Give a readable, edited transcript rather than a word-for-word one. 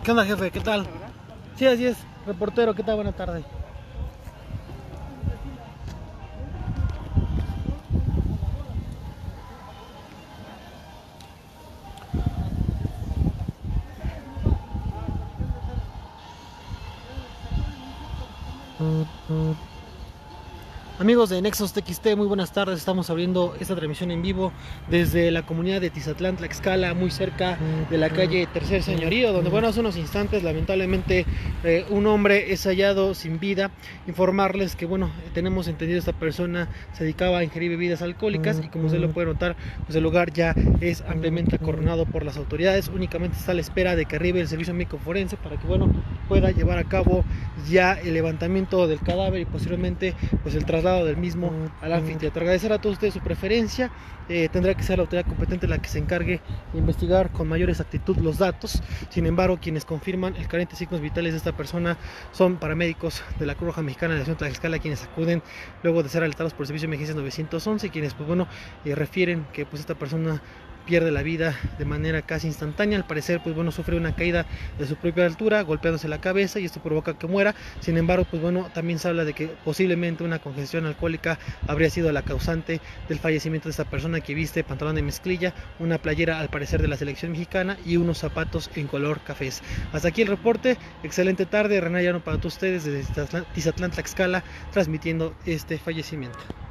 ¿Qué onda, jefe? ¿Qué tal? Sí, así es. Reportero, ¿qué tal? Buena tarde. Amigos de Nexos TXT, muy buenas tardes. Estamos abriendo esta transmisión en vivo desde la comunidad de Tizatlán, Tlaxcala, muy cerca de la calle Tercer Señorío, donde, bueno, hace unos instantes lamentablemente un hombre es hallado sin vida. Informarles que, bueno, tenemos entendido esta persona se dedicaba a ingerir bebidas alcohólicas y, como usted lo puede notar, pues el lugar ya es ampliamente acordonado por las autoridades. Únicamente está a la espera de que arribe el servicio médico forense para que, bueno, pueda llevar a cabo ya el levantamiento del cadáver y posteriormente pues el traslado del mismo al anfiteatro. Agradecer a todos ustedes su preferencia. Tendrá que ser la autoridad competente la que se encargue de investigar con mayor exactitud los datos. Sin embargo, quienes confirman el carente de signos vitales de esta persona son paramédicos de la Cruz Roja Mexicana de la Nación Tlaxcala, quienes acuden luego de ser alertados por el servicio de emergencias 911, quienes, pues bueno, refieren que pues esta persona pierde la vida de manera casi instantánea. Al parecer, pues bueno, sufre una caída de su propia altura, golpeándose la cabeza, y esto provoca que muera. Sin embargo, pues bueno, también se habla de que posiblemente una congestión alcohólica habría sido la causante del fallecimiento de esta persona, que viste pantalón de mezclilla, una playera al parecer de la selección mexicana y unos zapatos en color cafés. Hasta aquí el reporte. Excelente tarde. René Llano para todos ustedes desde Tizatlán, Tlaxcala, transmitiendo este fallecimiento.